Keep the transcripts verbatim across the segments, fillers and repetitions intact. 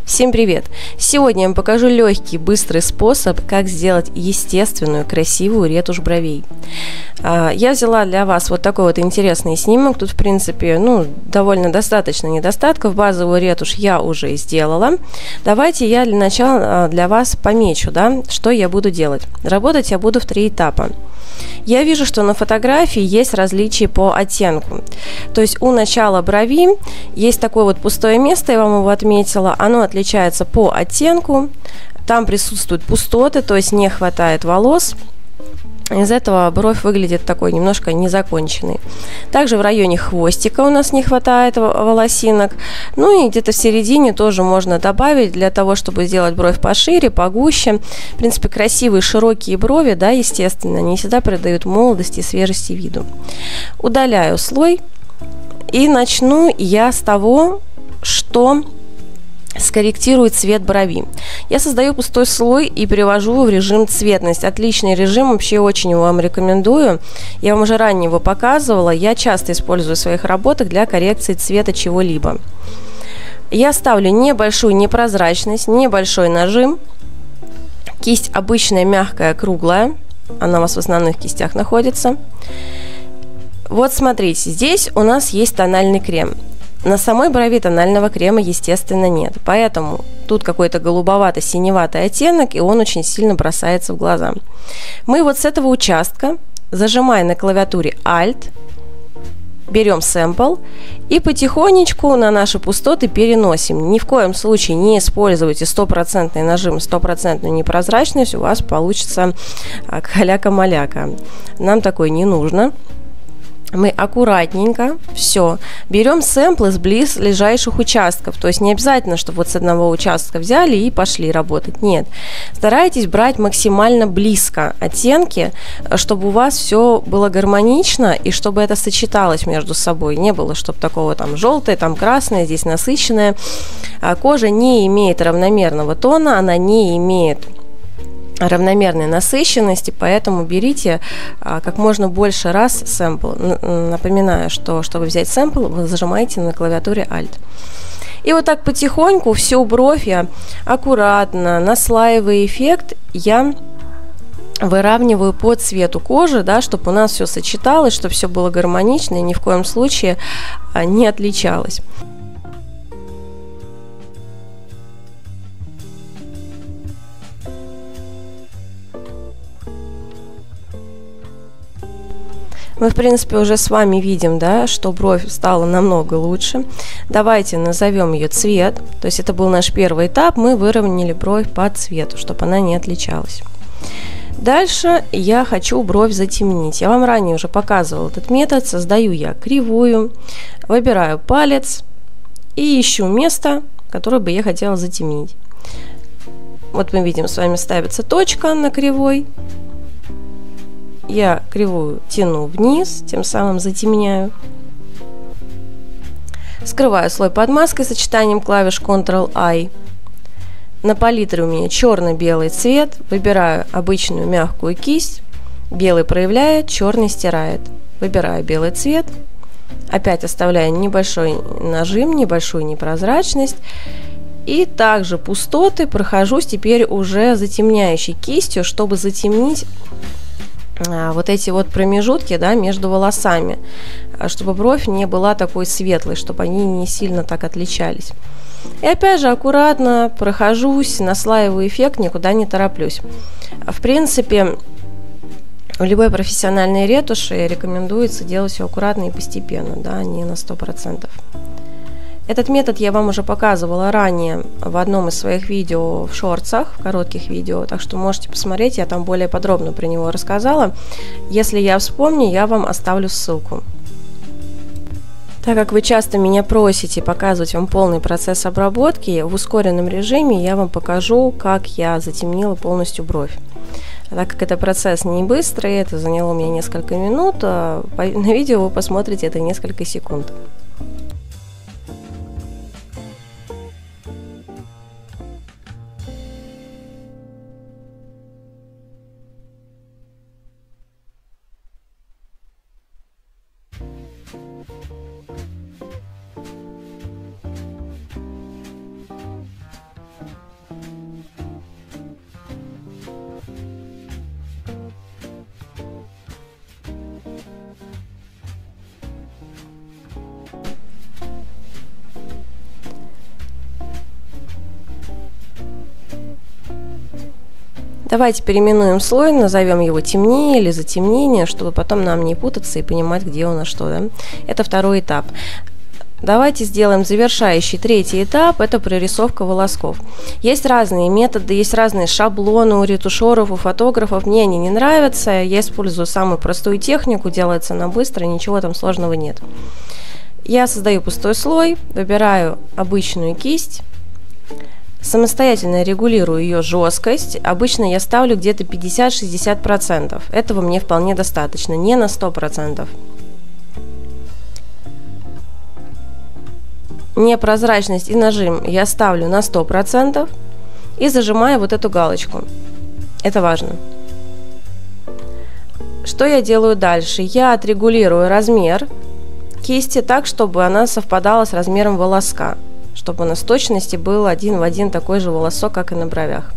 Всем привет! Сегодня я вам покажу легкий, быстрый способ, как сделать естественную, красивую ретушь бровей. Я взяла для вас вот такой вот интересный снимок. Тут, в принципе, ну, довольно достаточно недостатков. Базовую ретушь я уже сделала. Давайте я для начала для вас помечу, да, что я буду делать. Работать я буду в три этапа. Я вижу, что на фотографии есть различия по оттенку. То есть у начала брови есть такое вот пустое место, я вам его отметила. Оно отличается по оттенку. Там присутствуют пустоты, то есть не хватает волос. Из этого бровь выглядит такой немножко незаконченной. Также в районе хвостика у нас не хватает волосинок. Ну и где-то в середине тоже можно добавить для того, чтобы сделать бровь пошире, погуще. В принципе, красивые широкие брови, да, естественно, не всегда придают молодости и свежести виду. Удаляю слой и начну я с того, что скорректирует цвет брови. Я создаю пустой слой и перевожу его в режим цветность. Отличный режим, вообще очень вам рекомендую. Я вам уже ранее его показывала. Я часто использую в своих работах для коррекции цвета чего-либо. Я ставлю небольшую непрозрачность, небольшой нажим. Кисть обычная, мягкая, круглая. Она у вас в основных кистях находится. Вот смотрите, здесь у нас есть тональный крем. На самой брови тонального крема, естественно, нет. Поэтому тут какой-то голубовато-синеватый оттенок, и он очень сильно бросается в глаза. Мы вот с этого участка, зажимая на клавиатуре Alt, берем сэмпл и потихонечку на наши пустоты переносим. Ни в коем случае не используйте стопроцентный нажим, стопроцентную непрозрачность, у вас получится каляка-маляка. Нам такой не нужно. Мы аккуратненько все берем сэмплы с близлежащих участков. То есть не обязательно, чтобы вот с одного участка взяли и пошли работать. Нет. Старайтесь брать максимально близко оттенки, чтобы у вас все было гармонично и чтобы это сочеталось между собой. Не было, чтобы такого там желтое, там красное, здесь насыщенное. Кожа не имеет равномерного тона, она не имеет равномерной насыщенности, поэтому берите а, как можно больше раз сэмпл. Напоминаю, что чтобы взять сэмпл, вы зажимаете на клавиатуре Alt. И вот так потихоньку всю бровь я аккуратно, наслаивая эффект, я выравниваю по цвету кожи, да, чтобы у нас все сочеталось, чтобы все было гармонично и ни в коем случае а, не отличалось. Мы, в принципе, уже с вами видим, да, что бровь стала намного лучше. Давайте назовем ее цвет. То есть это был наш первый этап. Мы выровняли бровь по цвету, чтобы она не отличалась. Дальше я хочу бровь затемнить. Я вам ранее уже показывала этот метод. Создаю я кривую, выбираю палец и ищу место, которое бы я хотела затемнить. Вот мы видим, с вами ставится точка на кривой. Я кривую тяну вниз, тем самым затемняю. Скрываю слой под маской сочетанием клавиш контрол-I. На палитре у меня черно-белый цвет. Выбираю обычную мягкую кисть. Белый проявляет, черный стирает. Выбираю белый цвет. Опять оставляю небольшой нажим, небольшую непрозрачность. И также пустоты прохожусь теперь уже затемняющей кистью, чтобы затемнить вот эти вот промежутки, да, между волосами, чтобы бровь не была такой светлой, чтобы они не сильно так отличались. И опять же аккуратно прохожусь, наслаиваю эффект, никуда не тороплюсь. В принципе, в любой профессиональной ретуши рекомендуется делать все аккуратно и постепенно, да, не на сто процентов. Этот метод я вам уже показывала ранее в одном из своих видео в шортсах, в коротких видео, так что можете посмотреть, я там более подробно про него рассказала. Если я вспомню, я вам оставлю ссылку. Так как вы часто меня просите показывать вам полный процесс обработки, в ускоренном режиме я вам покажу, как я затемнила полностью бровь. Так как это процесс не быстрый, это заняло у меня несколько минут, а на видео вы посмотрите это несколько секунд. Давайте переименуем слой, назовем его темнее или затемнение, чтобы потом нам не путаться и понимать, где у нас что. Да? Это второй этап. Давайте сделаем завершающий третий этап, это прорисовка волосков. Есть разные методы, есть разные шаблоны у ретушеров, у фотографов. Мне они не нравятся, я использую самую простую технику, делается она быстро, ничего там сложного нет. Я создаю пустой слой, выбираю обычную кисть, самостоятельно регулирую ее жесткость. Обычно я ставлю где-то пятьдесят-шестьдесят процентов. Этого мне вполне достаточно, не на сто процентов. Непрозрачность и нажим я ставлю на сто процентов и зажимаю вот эту галочку. Это важно. Что я делаю дальше? Я отрегулирую размер кисти так, чтобы она совпадала с размером волоска, чтобы у нас в точности был один в один такой же волосок, как и на бровях.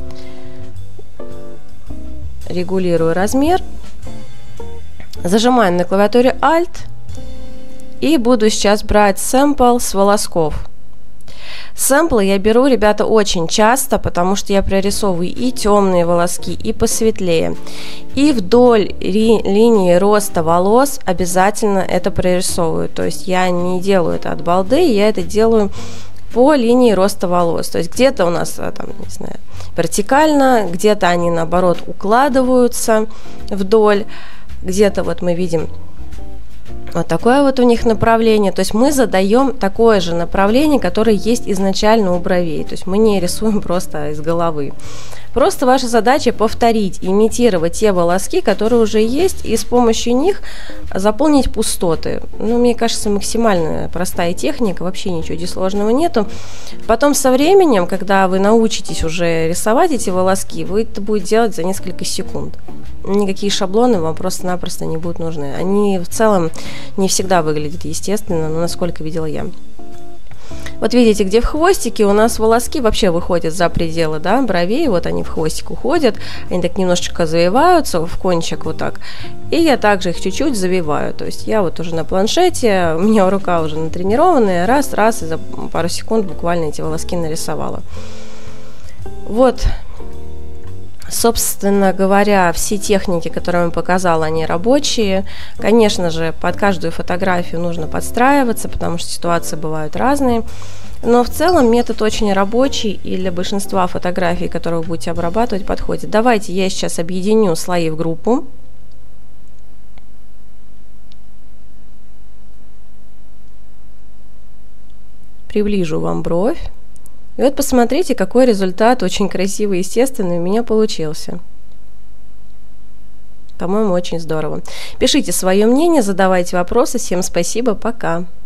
Регулирую размер, зажимаю на клавиатуре Alt и буду сейчас брать сэмпл с волосков. Сэмплы я беру, ребята, очень часто, потому что я прорисовываю и темные волоски, и посветлее. И вдоль линии роста волос обязательно это прорисовываю. То есть я не делаю это от балды, я это делаю по линии роста волос. То есть где-то у нас там, не знаю, вертикально, где-то они наоборот укладываются вдоль, где-то вот мы видим вот такое вот у них направление. То есть мы задаем такое же направление, которое есть изначально у бровей. То есть мы не рисуем просто из головы. Просто ваша задача повторить, имитировать те волоски, которые уже есть, и с помощью них заполнить пустоты. Ну, мне кажется, максимально простая техника, вообще ничего здесь сложного нету. Потом со временем, когда вы научитесь уже рисовать эти волоски, вы это будете делать за несколько секунд. Никакие шаблоны вам просто-напросто не будут нужны. Они в целом не всегда выглядят естественно, но насколько видела я. Вот видите, где в хвостике у нас волоски вообще выходят за пределы, да, бровей, вот они в хвостик уходят, они так немножечко завиваются в кончик вот так, и я также их чуть-чуть завиваю, то есть я вот уже на планшете, у меня рука уже натренированная, раз-раз, и за пару секунд буквально эти волоски нарисовала. Вот. Собственно говоря, все техники, которые я вам показала, они рабочие. Конечно же, под каждую фотографию нужно подстраиваться, потому что ситуации бывают разные. Но в целом метод очень рабочий и для большинства фотографий, которые вы будете обрабатывать, подходит. Давайте я сейчас объединю слои в группу. Приближу вам бровь. И вот посмотрите, какой результат очень красивый и естественный у меня получился. По-моему, очень здорово. Пишите свое мнение, задавайте вопросы. Всем спасибо, пока.